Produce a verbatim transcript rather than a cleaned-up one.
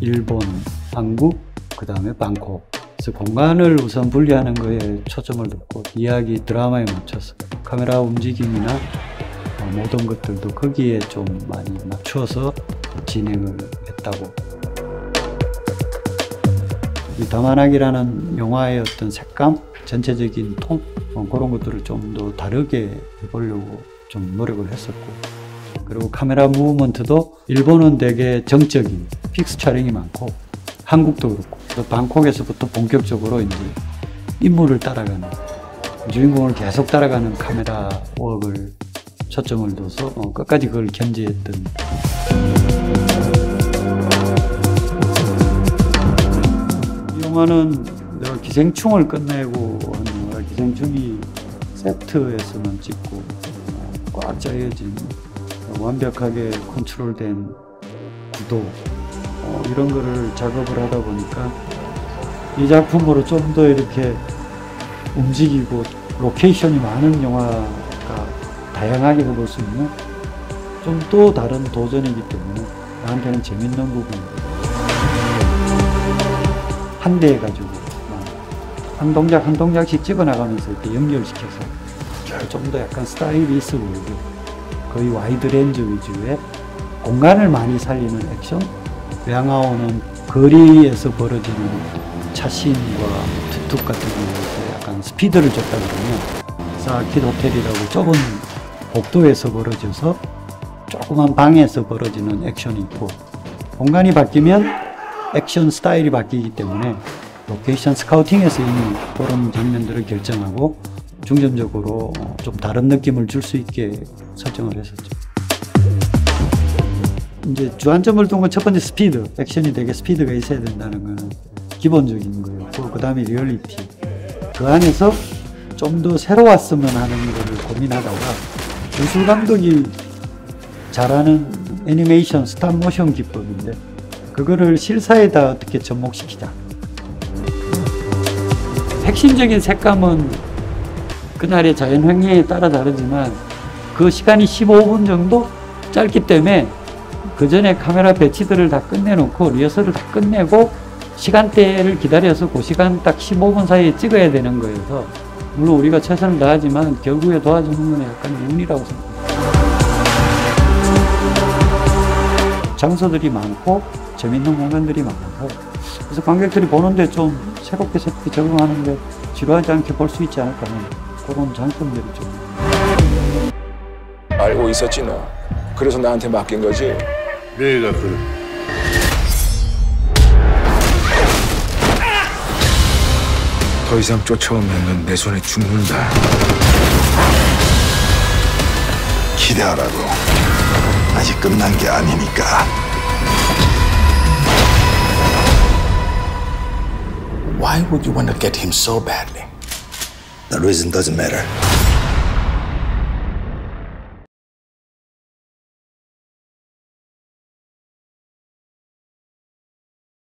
일본, 한국, 그 다음에 방콕. 그래서 공간을 우선 분리하는 거에 초점을 뒀고 이야기 드라마에 맞춰서 카메라 움직임이나 모든 것들도 거기에 좀 많이 맞추어서 진행을 했다고. 이 다만학이라는 영화의 어떤 색감, 전체적인 톤 그런 것들을 좀 더 다르게 해보려고 좀 노력을 했었고, 그리고 카메라 무브먼트도 일본은 되게 정적인 픽스 촬영이 많고 한국도 그렇고, 그래서 방콕에서부터 본격적으로 이제 인물을 따라가는, 주인공을 계속 따라가는 카메라 워크를 초점을 둬서 어, 끝까지 그걸 견지했던. 이 영화는 내가 기생충을 끝내고 한 영화, 기생충이 세트에서만 찍고 어, 꽉 짜여진 완벽하게 컨트롤된 구도, 어, 이런 거를 작업을 하다 보니까 이 작품으로 좀 더 이렇게 움직이고 로케이션이 많은 영화가 다양하게 해볼 수 있는 좀 또 다른 도전이기 때문에 나한테는 재밌는 부분이고, 한 대 가지고 한 동작 한 동작씩 찍어 나가면서 이렇게 연결시켜서 좀 더 약간 스타일이 있어 보이고, 거의 와이드 렌즈 위주의 공간을 많이 살리는 액션. 외항하오는 거리에서 벌어지는 차신과 투툭 같은 경우에서 약간 스피드를 줬다 그러면, 사키드 호텔이라고 좁은 복도에서 벌어져서 조그만 방에서 벌어지는 액션이 있고, 공간이 바뀌면 액션 스타일이 바뀌기 때문에 로케이션 스카우팅에서 이미 그런 장면들을 결정하고 중점적으로 좀 다른 느낌을 줄 수 있게 설정을 했었죠. 이제 주안점을 둔 건 첫 번째 스피드, 액션이 되게 스피드가 있어야 된다는 거는 기본적인 거였고, 그 다음에 리얼리티, 그 안에서 좀 더 새로웠으면 하는 거를 고민하다가 유술 감독이 잘하는 애니메이션 스탑모션 기법인데 그거를 실사에다 어떻게 접목시키자. 핵심적인 색감은 그날의 자연환경에 따라 다르지만 그 시간이 십오 분 정도 짧기 때문에 그 전에 카메라 배치들을 다 끝내놓고 리허설을 다 끝내고 시간대를 기다려서 그 시간 딱 십오 분 사이에 찍어야 되는 거여서, 물론 우리가 최선을 다하지만 결국에 도와주는 건 약간 운이라고 생각합니다. 장소들이 많고 재밌는 공간들이 많아서, 그래서 관객들이 보는데 좀 새롭게 새롭게 적응하는데 지루하지 않게 볼 수 있지 않을까 하는 그런 장점들이 좀. 알고 있었지 너. 그래서 나한테 맡긴 거지. 내가 그래. 더 이상 쫓아오면 넌 내 손에 죽는다. 기대하라고. 아직 끝난 게 아니니까. Why would you want to get him so badly? The reason doesn't matter.